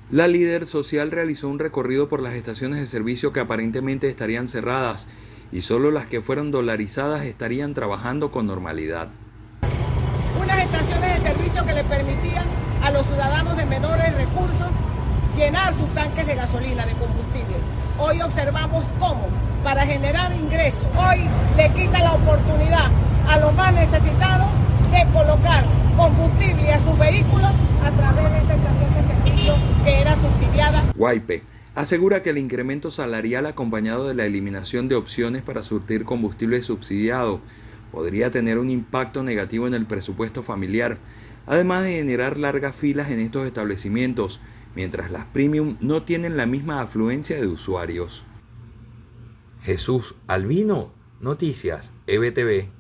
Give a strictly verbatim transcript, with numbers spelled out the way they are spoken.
La líder social realizó un recorrido por las estaciones de servicio que aparentemente estarían cerradas y solo las que fueron dolarizadas estarían trabajando con normalidad. Unas estaciones de servicio que le permitían a los ciudadanos de menores recursos llenar sus tanques de gasolina, de combustible. Hoy observamos cómo, para generar ingresos, hoy le quita la oportunidad a los más necesitados de colocar combustible a sus vehículos a través de esta estación de servicio que era subsidiada. Guaype asegura que el incremento salarial acompañado de la eliminación de opciones para surtir combustible subsidiado podría tener un impacto negativo en el presupuesto familiar, además de generar largas filas en estos establecimientos, mientras las premium no tienen la misma afluencia de usuarios. Jesús Albino, Noticias E B T V.